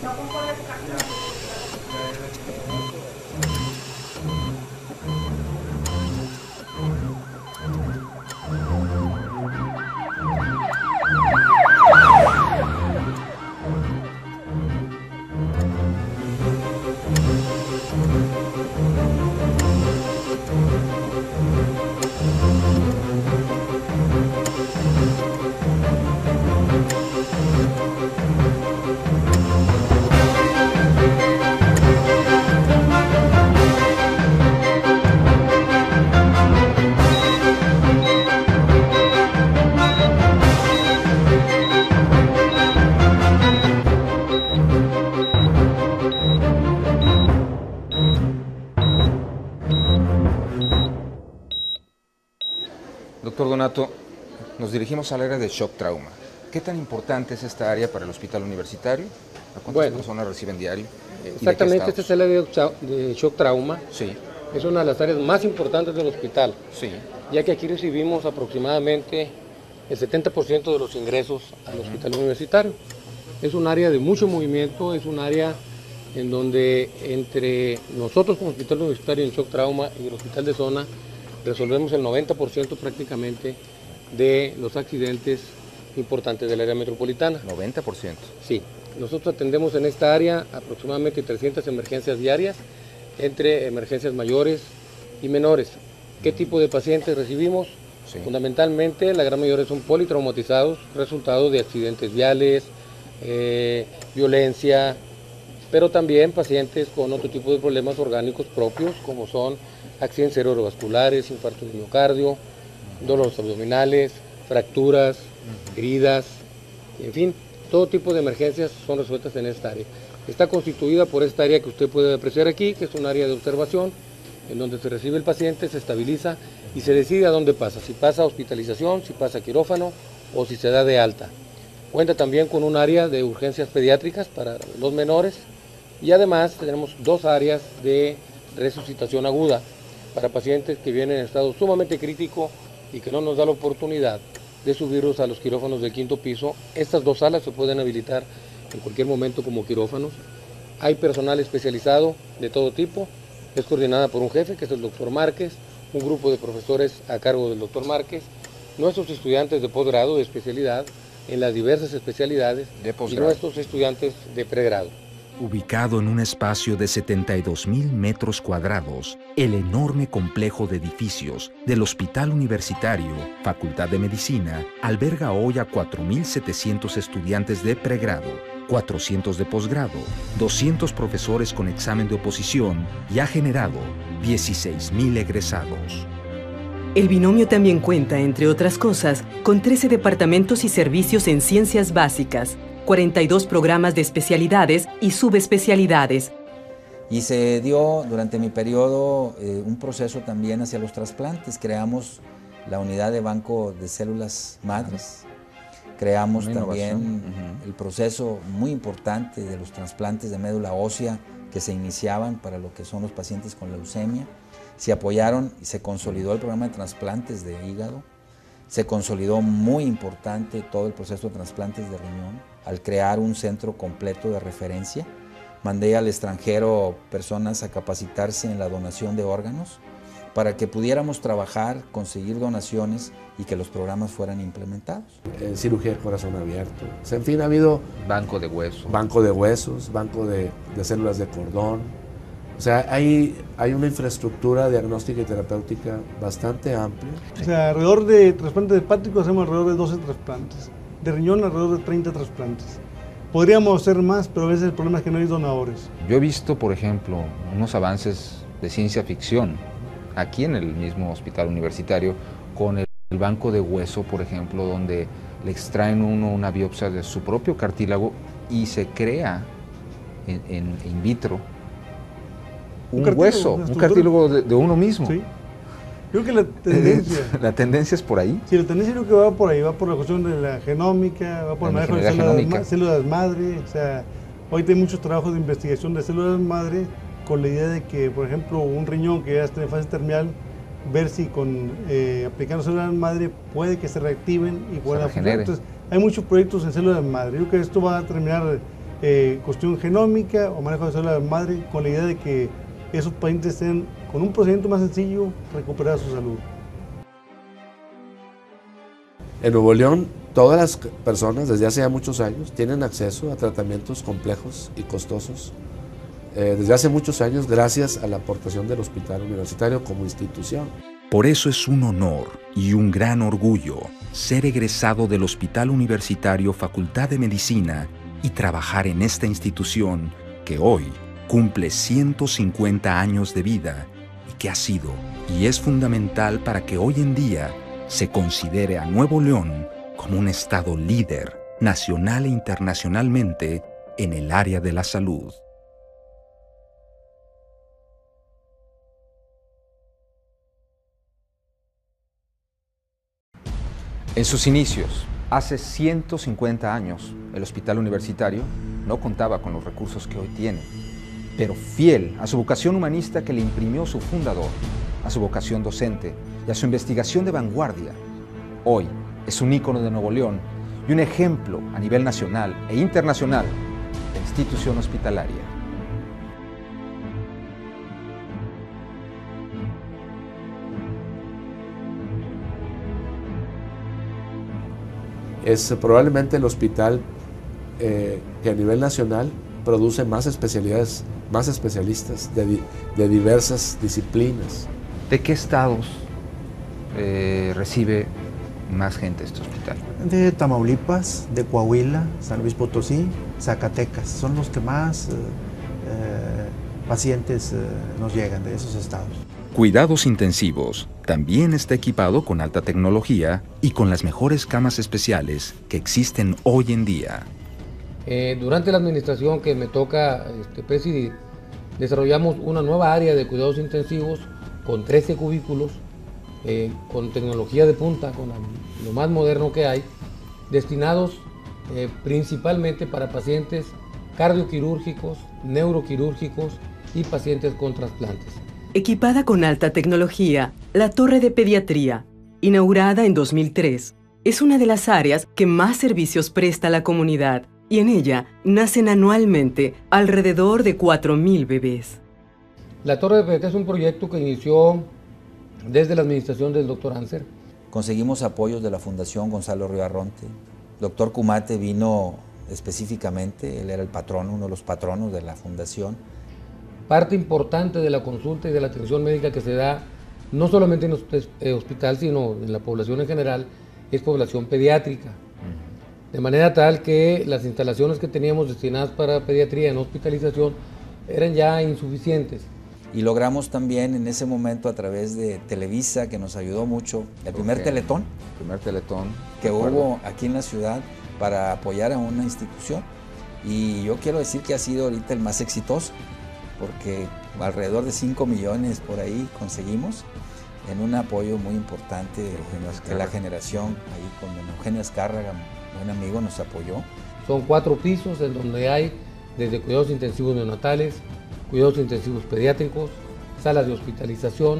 Doctor Donato, nos dirigimos al área de shock trauma. ¿Qué tan importante es esta área para el hospital universitario? ¿A cuántas personas reciben diario? Exactamente, este es el área de shock trauma. Sí. Es una de las áreas más importantes del hospital, Sí. ya que aquí recibimos aproximadamente el 70% de los ingresos al hospital universitario. Es un área de mucho movimiento, es un área en donde entre nosotros como hospital universitario en shock trauma y el hospital de zona resolvemos el 90% prácticamente de los accidentes importantes del área metropolitana. 90%. Sí, nosotros atendemos en esta área aproximadamente 300 emergencias diarias, entre emergencias mayores y menores. ¿Qué tipo de pacientes recibimos? Sí. Fundamentalmente la gran mayoría son politraumatizados, resultado de accidentes viales, violencia, pero también pacientes con otro tipo de problemas orgánicos propios, como son accidentes cerebrovasculares, infartos de miocardio, dolores abdominales, fracturas, heridas, en fin, todo tipo de emergencias son resueltas en esta área. Está constituida por esta área que usted puede apreciar aquí, que es un área de observación, en donde se recibe el paciente, se estabiliza y se decide a dónde pasa, si pasa a hospitalización, si pasa a quirófano o si se da de alta. Cuenta también con un área de urgencias pediátricas para los menores y además tenemos dos áreas de resucitación aguda para pacientes que vienen en estado sumamente crítico y que no nos da la oportunidad de subirlos a los quirófanos del quinto piso. Estas dos salas se pueden habilitar en cualquier momento como quirófanos. Hay personal especializado de todo tipo, es coordinada por un jefe que es el doctor Márquez, un grupo de profesores a cargo del doctor Márquez, nuestros estudiantes de posgrado de especialidad en las diversas especialidades y nuestros estudiantes de pregrado. Ubicado en un espacio de 72.000 metros cuadrados, el enorme complejo de edificios del Hospital Universitario, Facultad de Medicina, alberga hoy a 4.700 estudiantes de pregrado, 400 de posgrado, 200 profesores con examen de oposición y ha generado 16.000 egresados. El binomio también cuenta, entre otras cosas, con 13 departamentos y servicios en ciencias básicas, 42 programas de especialidades y subespecialidades. Y se dio durante mi periodo un proceso también hacia los trasplantes. Creamos la unidad de banco de células madres. Creamos también el proceso muy importante de los trasplantes de médula ósea que se iniciaban para lo que son los pacientes con leucemia. Se apoyaron y se consolidó el programa de trasplantes de hígado. Se consolidó muy importante todo el proceso de trasplantes de riñón al crear un centro completo de referencia. Mandé al extranjero personas a capacitarse en la donación de órganos para que pudiéramos trabajar, conseguir donaciones y que los programas fueran implementados. Cirugía de corazón abierto. O sea, en fin, ha habido... Banco de huesos. Banco de huesos, banco de células de cordón. O sea, hay una infraestructura diagnóstica y terapéutica bastante amplia. O sea, alrededor de trasplantes hepáticos hacemos alrededor de 12 trasplantes. De riñón alrededor de 30 trasplantes. Podríamos hacer más, pero a veces el problema es que no hay donadores. Yo he visto, por ejemplo, unos avances de ciencia ficción aquí en el mismo hospital universitario con el banco de hueso, por ejemplo, donde le extraen una biopsia de su propio cartílago y se crea in vitro un hueso, un cartílago de uno mismo. Sí. Creo que la tendencia... ¿La tendencia es por ahí? Sí, la tendencia creo que va por ahí, va por la cuestión de la genómica, va por el manejo de células madre. O sea, hoy hay muchos trabajos de investigación de células madre con la idea de que, por ejemplo, un riñón que ya está en fase terminal, ver si aplicando células madre puede que se reactiven y puedan funcionar. Entonces, hay muchos proyectos en células madre. Yo creo que esto va a terminar cuestión genómica o manejo de células madre, con la idea de que esos pacientes estén con un procedimiento más sencillo recuperar su salud. En Nuevo León, todas las personas desde hace ya muchos años tienen acceso a tratamientos complejos y costosos desde hace muchos años gracias a la aportación del Hospital Universitario como institución. Por eso es un honor y un gran orgullo ser egresado del Hospital Universitario Facultad de Medicina y trabajar en esta institución que hoy cumple 150 años de vida y que ha sido y es fundamental para que hoy en día se considere a Nuevo León como un estado líder nacional e internacionalmente en el área de la salud. En sus inicios, hace 150 años, el Hospital Universitario no contaba con los recursos que hoy tiene, pero fiel a su vocación humanista que le imprimió su fundador, a su vocación docente y a su investigación de vanguardia, hoy es un ícono de Nuevo León y un ejemplo a nivel nacional e internacional de institución hospitalaria. Es probablemente el hospital que a nivel nacional produce más especialidades, más especialistas de diversas disciplinas. ¿De qué estados recibe más gente este hospital? De Tamaulipas, de Coahuila, San Luis Potosí, Zacatecas. Son los que más pacientes nos llegan de esos estados. Cuidados intensivos también está equipado con alta tecnología y con las mejores camas especiales que existen hoy en día. Durante la administración que me toca presidir, desarrollamos una nueva área de cuidados intensivos con 13 cubículos, con tecnología de punta, con lo más moderno que hay, destinados principalmente para pacientes cardioquirúrgicos, neuroquirúrgicos y pacientes con trasplantes. Equipada con alta tecnología, la Torre de Pediatría, inaugurada en 2003, es una de las áreas que más servicios presta a la comunidad y en ella nacen anualmente alrededor de 4,000 bebés. La Torre de Pediatría es un proyecto que inició desde la administración del Dr. Anser. Conseguimos apoyos de la Fundación Gonzalo Ribarronte. Dr. Cumate vino específicamente, él era el patrono, uno de los patronos de la fundación. Parte importante de la consulta y de la atención médica que se da, no solamente en el hospital, sino en la población en general, es población pediátrica. De manera tal que las instalaciones que teníamos destinadas para pediatría en hospitalización eran ya insuficientes. Y logramos también en ese momento a través de Televisa, que nos ayudó mucho, el primer teletón que hubo aquí en la ciudad para apoyar a una institución. Y yo quiero decir que ha sido ahorita el más exitoso, porque alrededor de 5 millones por ahí conseguimos en un apoyo muy importante de la generación, ahí con Eugenio Azcárraga, un amigo, nos apoyó. Son 4 pisos en donde hay desde cuidados intensivos neonatales, cuidados intensivos pediátricos, salas de hospitalización,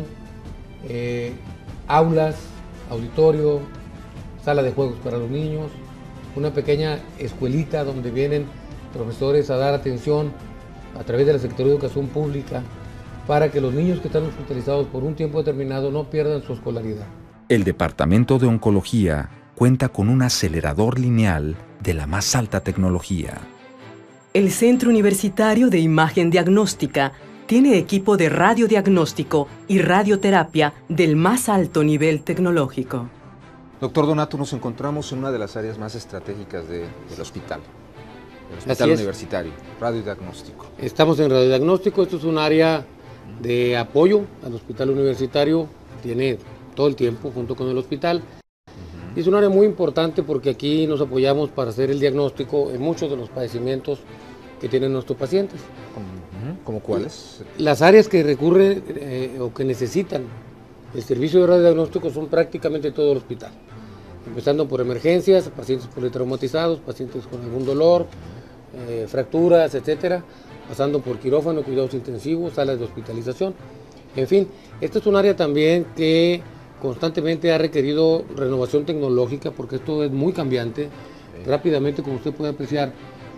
aulas, auditorio, sala de juegos para los niños, una pequeña escuelita donde vienen profesores a dar atención a través de la Secretaría de Educación Pública para que los niños que están hospitalizados por un tiempo determinado no pierdan su escolaridad. El Departamento de Oncología cuenta con un acelerador lineal de la más alta tecnología. El Centro Universitario de Imagen Diagnóstica tiene equipo de radiodiagnóstico y radioterapia del más alto nivel tecnológico. Doctor Donato, nos encontramos en una de las áreas más estratégicas del hospital. El hospital universitario, radiodiagnóstico. Estamos en radiodiagnóstico, esto es un área de apoyo al hospital universitario, tiene todo el tiempo junto con el hospital. Y es un área muy importante porque aquí nos apoyamos para hacer el diagnóstico en muchos de los padecimientos que tienen nuestros pacientes. ¿Cómo cuáles? Las áreas que recurren o que necesitan el servicio de radiodiagnóstico son prácticamente todo el hospital. Empezando por emergencias, pacientes politraumatizados, pacientes con algún dolor, fracturas, etcétera, pasando por quirófano, cuidados intensivos, salas de hospitalización. En fin, esta es un área también que constantemente ha requerido renovación tecnológica porque esto es muy cambiante. Rápidamente, como usted puede apreciar,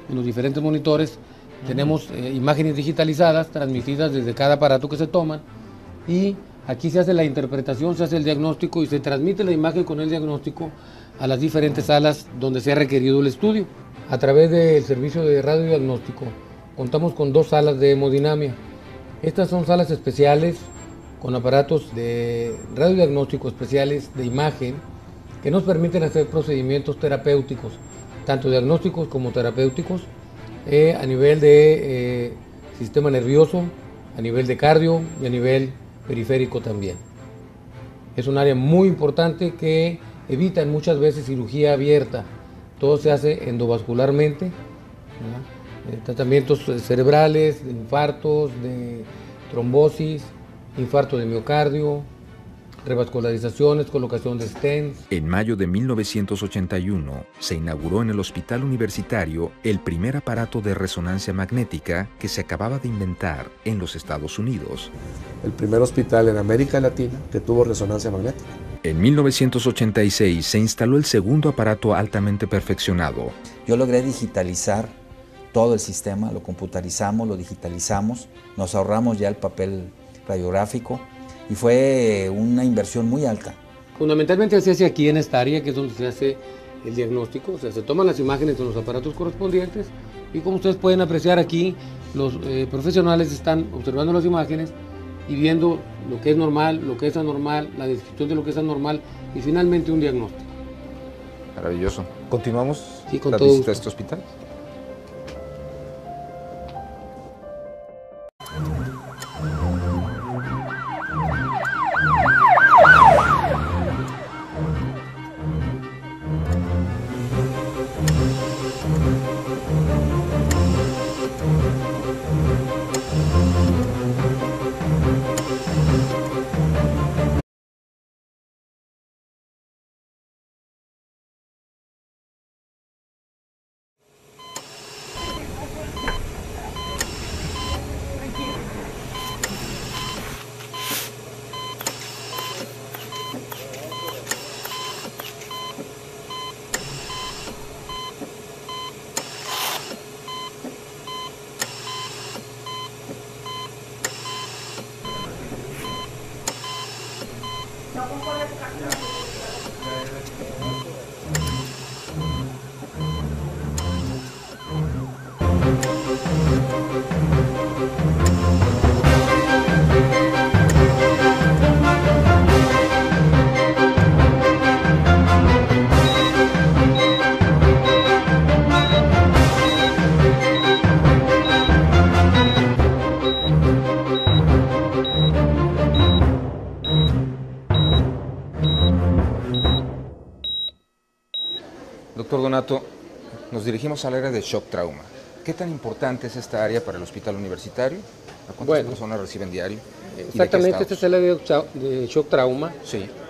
en los diferentes monitores tenemos imágenes digitalizadas transmitidas desde cada aparato que se toman, y aquí se hace la interpretación, se hace el diagnóstico y se transmite la imagen con el diagnóstico a las diferentes salas donde se ha requerido el estudio. A través del servicio de radiodiagnóstico contamos con 2 salas de hemodinamia. Estas son salas especiales con aparatos de radiodiagnóstico especiales de imagen que nos permiten hacer procedimientos terapéuticos, tanto diagnósticos como terapéuticos, a nivel de sistema nervioso, a nivel de cardio y a nivel periférico también. Es un área muy importante que evita muchas veces cirugía abierta. Todo se hace endovascularmente, tratamientos cerebrales, de infartos, de trombosis, infarto de miocardio, revascularizaciones, colocación de stents. En mayo de 1981 se inauguró en el Hospital Universitario el primer aparato de resonancia magnética que se acababa de inventar en los Estados Unidos. El primer hospital en América Latina que tuvo resonancia magnética. En 1986 se instaló el segundo aparato altamente perfeccionado. Yo logré digitalizar todo el sistema, lo computarizamos, lo digitalizamos, nos ahorramos ya el papel radiográfico y fue una inversión muy alta. Fundamentalmente se hace aquí en esta área, que es donde se hace el diagnóstico, o sea, se toman las imágenes de los aparatos correspondientes y como ustedes pueden apreciar aquí, los profesionales están observando las imágenes y viendo lo que es normal, lo que es anormal, la descripción de lo que es anormal y finalmente un diagnóstico. Maravilloso. ¿Continuamos con la todo visita gusto. a este hospital? Doctor Donato, nos dirigimos al área de shock trauma. ¿Qué tan importante es esta área para el hospital universitario? ¿A cuántas personas reciben diario? Exactamente, esta es el área de shock trauma. Sí.